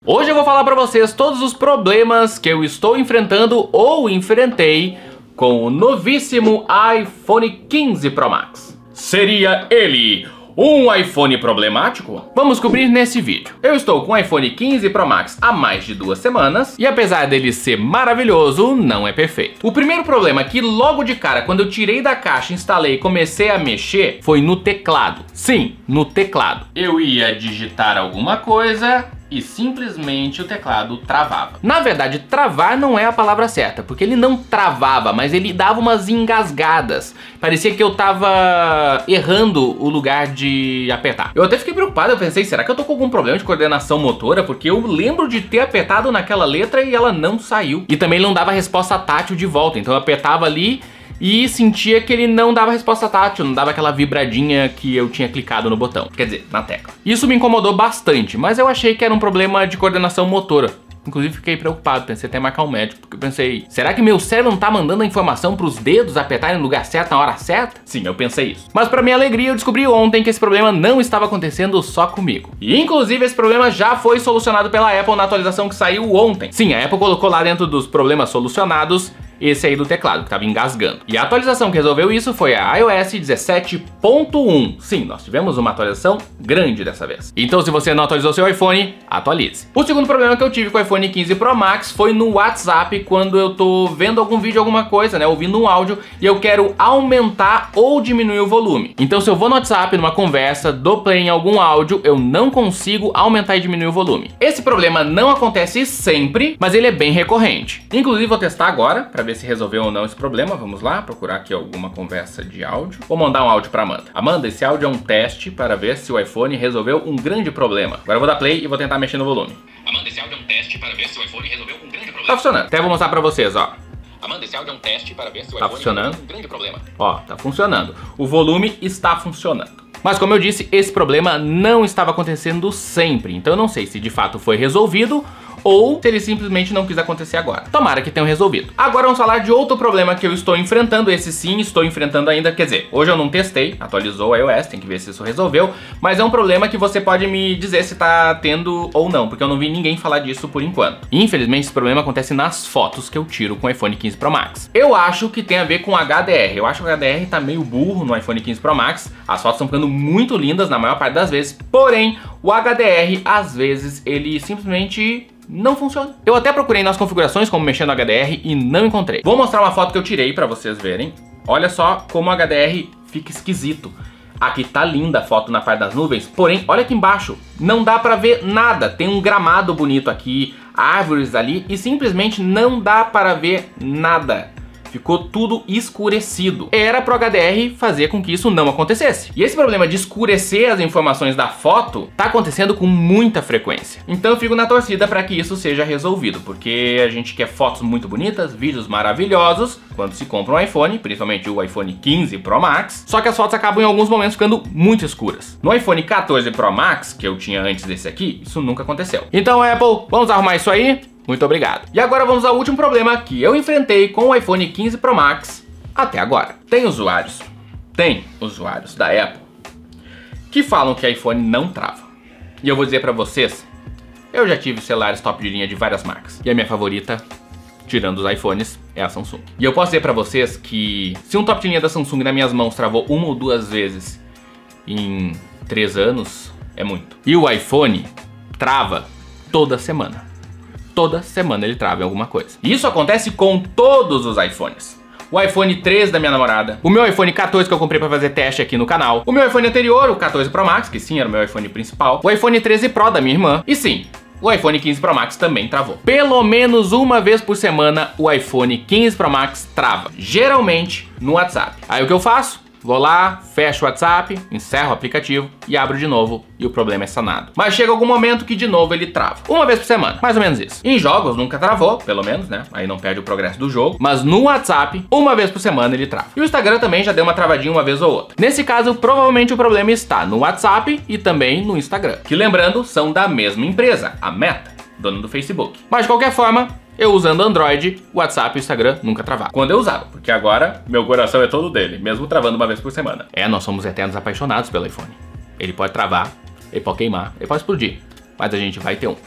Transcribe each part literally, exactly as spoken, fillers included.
Hoje eu vou falar pra vocês todos os problemas que eu estou enfrentando ou enfrentei com o novíssimo iPhone quinze Pro Max. Seria ele um iPhone problemático? Vamos descobrir nesse vídeo. Eu estou com o iPhone quinze Pro Max há mais de duas semanas e apesar dele ser maravilhoso, não é perfeito. O primeiro problema é que logo de cara, quando eu tirei da caixa, instalei e comecei a mexer, foi no teclado. Sim, no teclado. Eu ia digitar alguma coisa e simplesmente o teclado travava. Na verdade, travar não é a palavra certa, porque ele não travava, mas ele dava umas engasgadas. Parecia que eu tava errando o lugar de apertar. Eu até fiquei preocupado, eu pensei, será que eu tô com algum problema de coordenação motora? Porque eu lembro de ter apertado naquela letra e ela não saiu. E também não dava resposta tátil de volta, então eu apertava ali e sentia que ele não dava resposta tátil, não dava aquela vibradinha que eu tinha clicado no botão, quer dizer, na tecla. Isso me incomodou bastante, mas eu achei que era um problema de coordenação motora. Inclusive fiquei preocupado, pensei até em marcar um médico, porque eu pensei, será que meu cérebro não tá mandando a informação pros dedos apertarem no lugar certo na hora certa? Sim, eu pensei isso. Mas pra minha alegria eu descobri ontem que esse problema não estava acontecendo só comigo. E inclusive esse problema já foi solucionado pela Apple na atualização que saiu ontem. Sim, a Apple colocou lá dentro dos problemas solucionados esse aí do teclado, que tava engasgando. E a atualização que resolveu isso foi a iOS dezessete ponto um. Sim, nós tivemos uma atualização grande dessa vez. Então se você não atualizou seu iPhone, atualize. O segundo problema que eu tive com o iPhone quinze Pro Max foi no WhatsApp, quando eu tô vendo algum vídeo, alguma coisa, né, ouvindo um áudio, e eu quero aumentar ou diminuir o volume. Então se eu vou no WhatsApp, numa conversa, dou play em algum áudio, eu não consigo aumentar e diminuir o volume. Esse problema não acontece sempre, mas ele é bem recorrente. Inclusive vou testar agora, pra ver se resolveu ou não esse problema. Vamos lá, procurar aqui alguma conversa de áudio. Vou mandar um áudio pra Amanda. Amanda, esse áudio é um teste para ver se o iPhone resolveu um grande problema. Agora eu vou dar play e vou tentar mexer no volume. Amanda, esse áudio é um teste para ver se o iPhone resolveu um grande problema. Tá funcionando. Até vou mostrar pra vocês, ó. Amanda, esse áudio é um teste para ver se o iPhone resolveu um grande problema. Ó, tá funcionando. O volume está funcionando. Mas como eu disse, esse problema não estava acontecendo sempre. Então eu não sei se de fato foi resolvido ou se ele simplesmente não quis acontecer agora. Tomara que tenham resolvido. Agora vamos falar de outro problema que eu estou enfrentando. Esse sim, estou enfrentando ainda. Quer dizer, hoje eu não testei, atualizou o iOS, tem que ver se isso resolveu. Mas é um problema que você pode me dizer se tá tendo ou não, porque eu não vi ninguém falar disso por enquanto. Infelizmente esse problema acontece nas fotos que eu tiro com o iPhone quinze Pro Max. Eu acho que tem a ver com H D R. Eu acho que o H D R tá meio burro no iPhone quinze Pro Max. As fotos estão ficando muito lindas na maior parte das vezes. Porém, o H D R, às vezes, ele simplesmente não funciona. Eu até procurei nas configurações como mexer no H D R e não encontrei. Vou mostrar uma foto que eu tirei pra vocês verem. Olha só como o H D R fica esquisito. Aqui tá linda a foto na parte das nuvens, porém, olha aqui embaixo, não dá pra ver nada. Tem um gramado bonito aqui, árvores ali e simplesmente não dá para ver nada. Ficou tudo escurecido. Era pro H D R fazer com que isso não acontecesse. E esse problema de escurecer as informações da foto tá acontecendo com muita frequência. Então eu fico na torcida para que isso seja resolvido, porque a gente quer fotos muito bonitas, vídeos maravilhosos quando se compra um iPhone, principalmente o iPhone quinze Pro Max, só que as fotos acabam em alguns momentos ficando muito escuras. No iPhone quatorze Pro Max, que eu tinha antes desse aqui, isso nunca aconteceu. Então Apple, vamos arrumar isso aí? Muito obrigado. E agora vamos ao último problema que eu enfrentei com o iPhone quinze Pro Max até agora. Tem usuários, tem usuários da Apple que falam que iPhone não trava. E eu vou dizer pra vocês, eu já tive celulares top de linha de várias marcas. E a minha favorita, tirando os iPhones, é a Samsung. E eu posso dizer pra vocês que se um top de linha da Samsung nas minhas mãos travou uma ou duas vezes em três anos, é muito. E o iPhone trava toda semana. Toda semana ele trava em alguma coisa. E isso acontece com todos os iPhones. O iPhone treze da minha namorada, o meu iPhone quatorze que eu comprei pra fazer teste aqui no canal, o meu iPhone anterior, o quatorze Pro Max, que sim, era o meu iPhone principal, o iPhone treze Pro da minha irmã, e sim, o iPhone quinze Pro Max também travou. Pelo menos uma vez por semana o iPhone quinze Pro Max trava, geralmente no WhatsApp. Aí o que eu faço? Vou lá, fecho o WhatsApp, encerro o aplicativo e abro de novo e o problema é sanado. Mas chega algum momento que de novo ele trava. Uma vez por semana, mais ou menos isso. Em jogos nunca travou, pelo menos, né? Aí não perde o progresso do jogo. Mas no WhatsApp, uma vez por semana ele trava. E o Instagram também já deu uma travadinha uma vez ou outra. Nesse caso, provavelmente o problema está no WhatsApp e também no Instagram. Que lembrando, são da mesma empresa, a Meta, dona do Facebook. Mas de qualquer forma, eu usando Android, o WhatsApp e o Instagram nunca travavam. Quando eu usava, porque agora meu coração é todo dele, mesmo travando uma vez por semana. É, nós somos eternos apaixonados pelo iPhone. Ele pode travar, ele pode queimar, ele pode explodir, mas a gente vai ter um.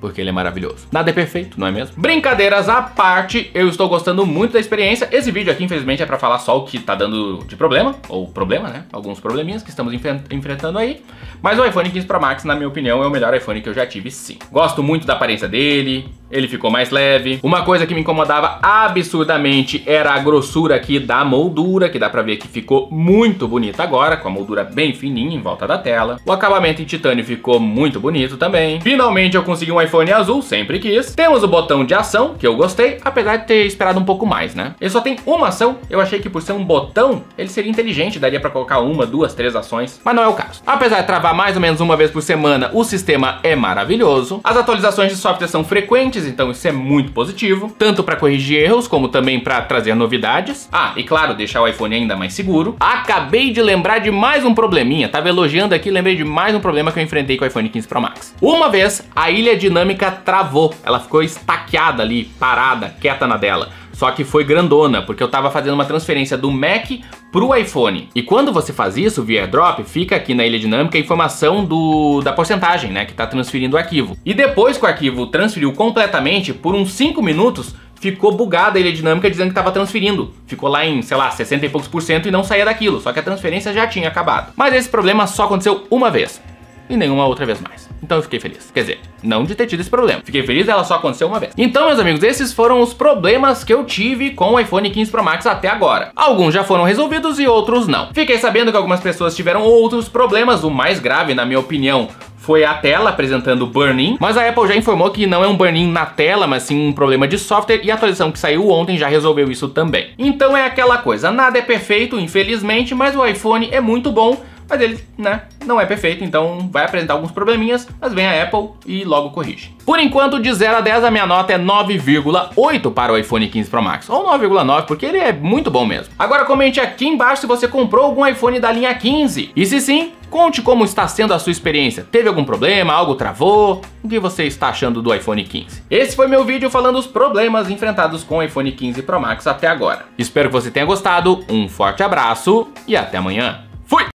porque ele é maravilhoso. Nada é perfeito, não é mesmo? Brincadeiras à parte, eu estou gostando muito da experiência. Esse vídeo aqui, infelizmente, é pra falar só o que tá dando de problema, ou problema, né? Alguns probleminhas que estamos enfrentando aí. Mas o iPhone quinze Pro Max, na minha opinião, é o melhor iPhone que eu já tive, sim. Gosto muito da aparência dele, ele ficou mais leve. Uma coisa que me incomodava absurdamente era a grossura aqui da moldura, que dá pra ver que ficou muito bonita agora, com a moldura bem fininha em volta da tela. O acabamento em titânio ficou muito bonito também. Finalmente eu consegui um iPhone azul, sempre quis. Temos o botão de ação, que eu gostei, apesar de ter esperado um pouco mais, né? Ele só tem uma ação, eu achei que por ser um botão, ele seria inteligente, daria pra colocar uma, duas, três ações, mas não é o caso. Apesar de travar mais ou menos uma vez por semana, o sistema é maravilhoso. As atualizações de software são frequentes, então isso é muito positivo, tanto para corrigir erros, como também para trazer novidades. Ah, e claro, deixar o iPhone ainda mais seguro. Acabei de lembrar de mais um probleminha, tava elogiando aqui, lembrei de mais um problema que eu enfrentei com o iPhone quinze Pro Max. Uma vez, a ilha dinâmica travou, ela ficou estaqueada ali, parada, quieta na dela. Só que foi grandona, porque eu tava fazendo uma transferência do Mac pro iPhone. E quando você faz isso via AirDrop, fica aqui na ilha dinâmica a informação do, da porcentagem, né, que tá transferindo o arquivo. E depois que o arquivo transferiu completamente, por uns cinco minutos, ficou bugada a ilha dinâmica dizendo que tava transferindo. Ficou lá em, sei lá, sessenta e poucos por cento e não saía daquilo, só que a transferência já tinha acabado. Mas esse problema só aconteceu uma vez. E nenhuma outra vez mais. Então eu fiquei feliz. Quer dizer, não de ter tido esse problema. Fiquei feliz, ela só aconteceu uma vez. Então, meus amigos, esses foram os problemas que eu tive com o iPhone quinze Pro Max até agora. Alguns já foram resolvidos e outros não. Fiquei sabendo que algumas pessoas tiveram outros problemas. O mais grave, na minha opinião, foi a tela apresentando burn-in, mas a Apple já informou que não é um burn-in na tela, mas sim um problema de software, e a atualização que saiu ontem já resolveu isso também. Então é aquela coisa, nada é perfeito, infelizmente, mas o iPhone é muito bom, mas ele, né, não é perfeito, então vai apresentar alguns probleminhas, mas vem a Apple e logo corrige. Por enquanto, de zero a dez, a minha nota é nove vírgula oito para o iPhone quinze Pro Max, ou nove vírgula nove, porque ele é muito bom mesmo. Agora comente aqui embaixo se você comprou algum iPhone da linha quinze, e se sim, conte como está sendo a sua experiência. Teve algum problema? Algo travou? O que você está achando do iPhone quinze? Esse foi meu vídeo falando os problemas enfrentados com o iPhone quinze Pro Max até agora. Espero que você tenha gostado, um forte abraço e até amanhã.